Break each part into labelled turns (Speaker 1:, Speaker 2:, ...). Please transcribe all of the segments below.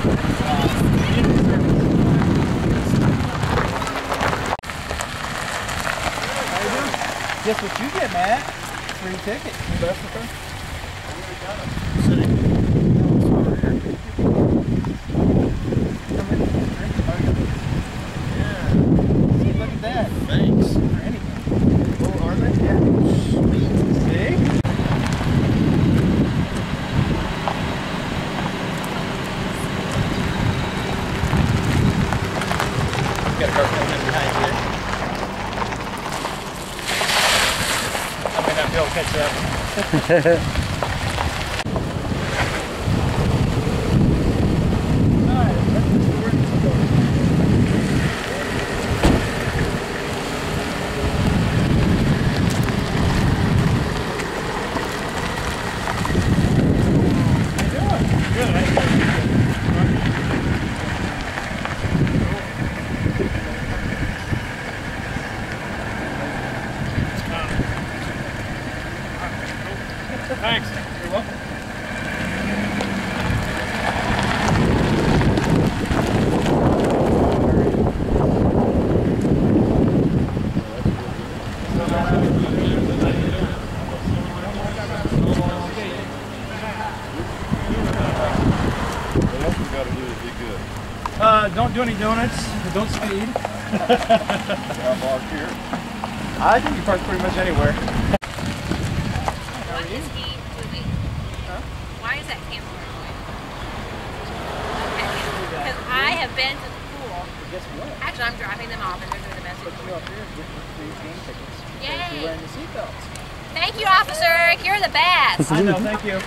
Speaker 1: Guess what you get, Matt? Free ticket. That's the first. Sitting. Yeah. See, look at that. Thanks. For anything. Oh, are they? Yeah. Sweet. See? Got a car coming in behind you there. They'll catch up.
Speaker 2: Thanks.
Speaker 1: You're welcome. Don't do any donuts. Don't speed. I think you park pretty much anywhere.
Speaker 3: What is he doing? Huh? Why is that camera going? Okay. Because I have been to the pool.
Speaker 1: Guess what?
Speaker 3: Actually, I'm dropping them off and they're doing the message.
Speaker 1: Put you up here and get free game tickets.
Speaker 3: Yay!
Speaker 1: You're wearing the seatbelts.
Speaker 3: Thank you, officer. You're the best.
Speaker 1: I know, thank you.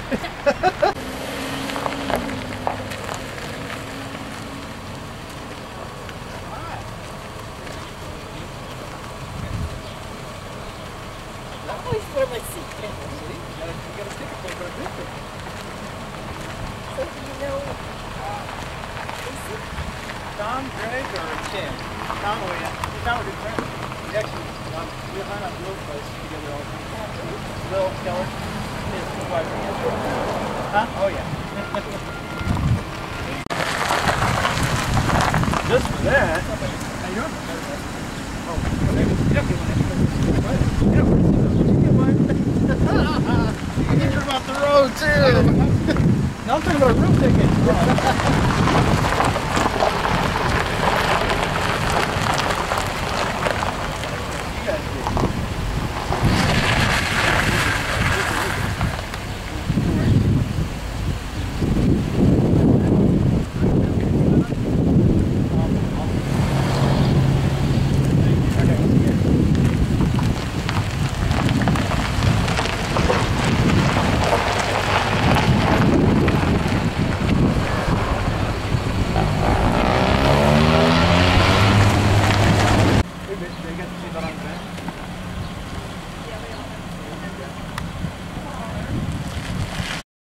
Speaker 1: What am I seeing? See? You got a sticker for a picture. So do you know Tom, Greg, or Tim? Tom, oh yeah. Tom would do friends. He's actually we hung out Will's place together all the time. Will Keller, his wife. Huh? Oh yeah. Just for that. How you doing? Oh, you don't get one. You don't get one. I'm thinking about the road too. No, I'm talking about a room ticket.